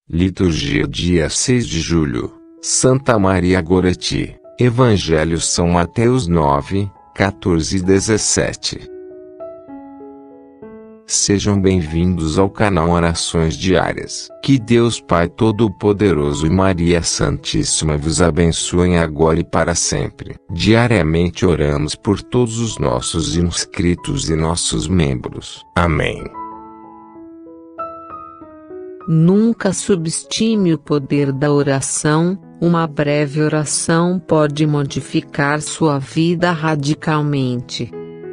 Liturgia dia 6 de julho, Santa Maria Goretti. Evangelho São Mateus 9, 14 e 17. Sejam bem-vindos ao canal Orações Diárias. Que Deus Pai Todo-Poderoso e Maria Santíssima vos abençoem agora e para sempre. Diariamente oramos por todos os nossos inscritos e nossos membros. Amém. Nunca subestime o poder da oração. Uma breve oração pode modificar sua vida radicalmente.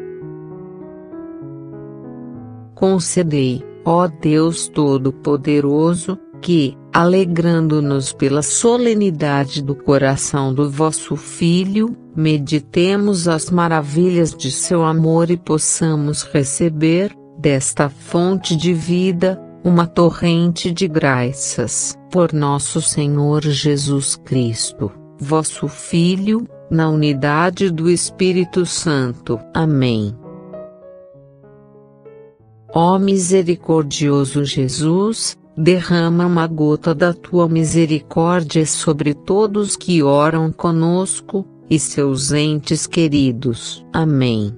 Concedei, ó Deus Todo-Poderoso, que, alegrando-nos pela solenidade do coração do vosso Filho, meditemos as maravilhas de seu amor e possamos receber, desta fonte de vida, uma torrente de graças, por nosso Senhor Jesus Cristo, vosso Filho, na unidade do Espírito Santo. Amém. Ó misericordioso Jesus, derrama uma gota da tua misericórdia sobre todos que oram conosco, e seus entes queridos. Amém.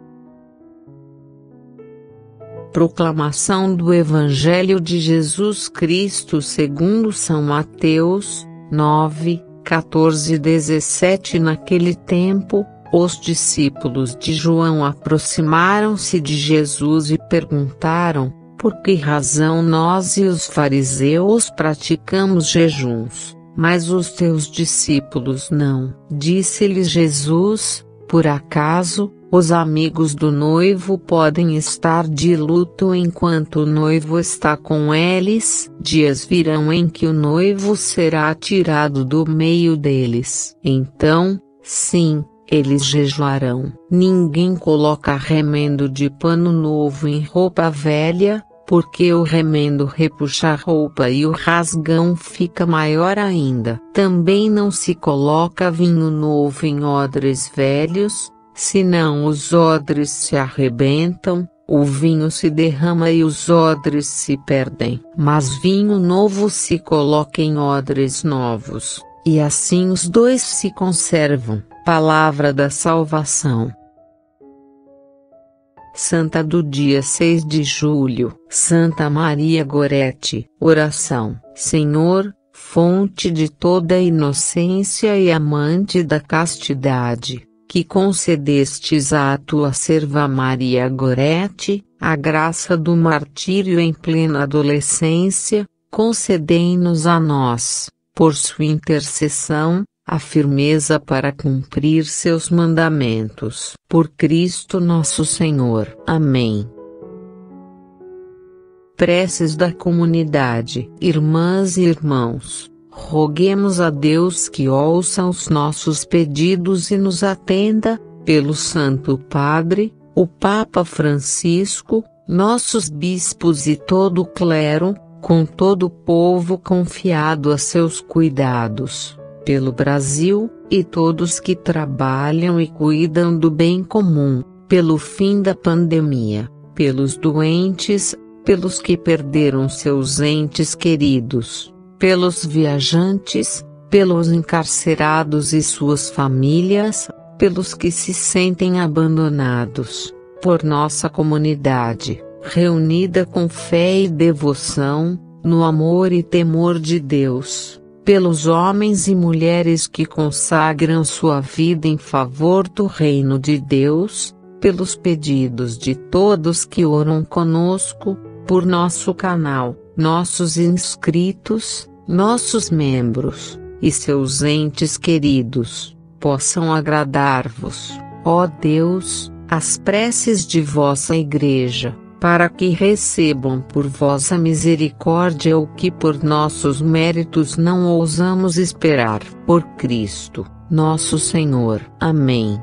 Proclamação do Evangelho de Jesus Cristo segundo São Mateus, 9, 14 e 17. Naquele tempo, os discípulos de João aproximaram-se de Jesus e perguntaram: por que razão nós e os fariseus praticamos jejuns, mas os teus discípulos não? Disse-lhes Jesus: por acaso, os amigos do noivo podem estar de luto enquanto o noivo está com eles? Dias virão em que o noivo será tirado do meio deles. Então, sim, eles jejuarão. Ninguém coloca remendo de pano novo em roupa velha, porque o remendo repuxa a roupa e o rasgão fica maior ainda. Também não se coloca vinho novo em odres velhos, senão os odres se arrebentam, o vinho se derrama e os odres se perdem. Mas vinho novo se coloca em odres novos, e assim os dois se conservam. Palavra da salvação. Santa do dia 6 de julho, Santa Maria Goretti. Oração. Senhor, fonte de toda inocência e amante da castidade, que concedestes à tua serva Maria Goretti, a graça do martírio em plena adolescência, concedei-nos a nós, por sua intercessão, a firmeza para cumprir seus mandamentos. Por Cristo nosso Senhor. Amém. Preces da comunidade. Irmãs e irmãos, roguemos a Deus que ouça os nossos pedidos e nos atenda, pelo Santo Padre, o Papa Francisco, nossos bispos e todo o clero, com todo o povo confiado a seus cuidados, pelo Brasil, e todos que trabalham e cuidam do bem comum, pelo fim da pandemia, pelos doentes, pelos que perderam seus entes queridos, pelos viajantes, pelos encarcerados e suas famílias, pelos que se sentem abandonados, por nossa comunidade, reunida com fé e devoção, no amor e temor de Deus, pelos homens e mulheres que consagram sua vida em favor do reino de Deus, pelos pedidos de todos que oram conosco, por nosso canal, nossos inscritos, nossos membros, e seus entes queridos, possam agradar-vos, ó Deus, as preces de vossa Igreja, para que recebam por vossa misericórdia o que por nossos méritos não ousamos esperar. Por Cristo, nosso Senhor. Amém.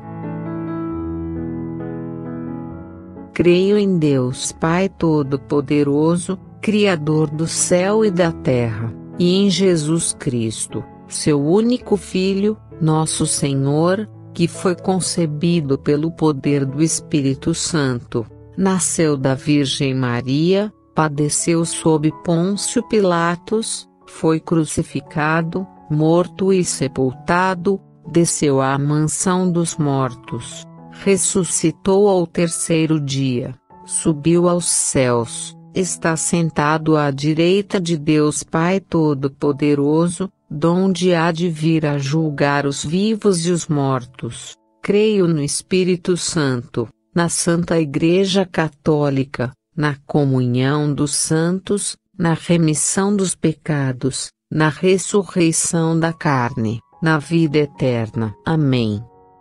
Creio em Deus Pai Todo-Poderoso, Criador do céu e da terra, e em Jesus Cristo, seu único Filho, nosso Senhor, que foi concebido pelo poder do Espírito Santo, nasceu da Virgem Maria, padeceu sob Pôncio Pilatos, foi crucificado, morto e sepultado, desceu à mansão dos mortos, ressuscitou ao terceiro dia, subiu aos céus, está sentado à direita de Deus Pai Todo-Poderoso, donde há de vir a julgar os vivos e os mortos. Creio no Espírito Santo, na Santa Igreja Católica, na comunhão dos santos, na remissão dos pecados, na ressurreição da carne, na vida eterna. Amém.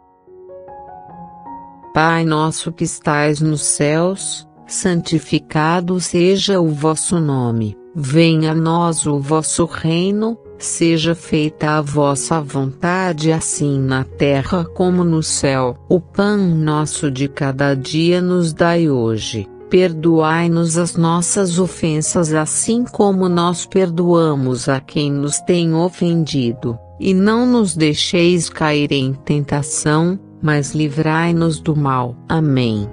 Pai nosso que estais nos céus, santificado seja o vosso nome, venha a nós o vosso reino, seja feita a vossa vontade assim na terra como no céu. O pão nosso de cada dia nos dai hoje. Perdoai-nos as nossas ofensas assim como nós perdoamos a quem nos tem ofendido, e não nos deixeis cair em tentação, mas livrai-nos do mal. Amém.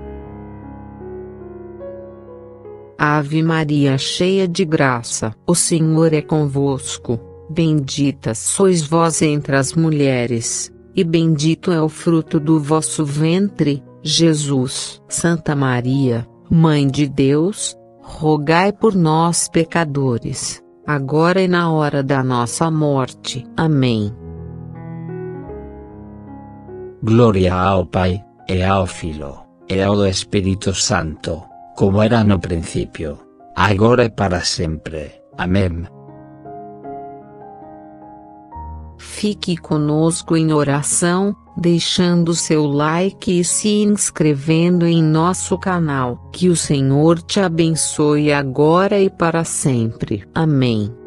Ave Maria, cheia de graça, o Senhor é convosco. Bendita sois vós entre as mulheres, e bendito é o fruto do vosso ventre, Jesus. Santa Maria, Mãe de Deus, rogai por nós pecadores, agora e na hora da nossa morte. Amém. Gloria ao Pai, e ao Filho, e ao Espírito Santo, como era no princípio, agora e para sempre. Amém. Fique conosco em oração, deixando seu like e se inscrevendo em nosso canal. Que o Senhor te abençoe agora e para sempre. Amém.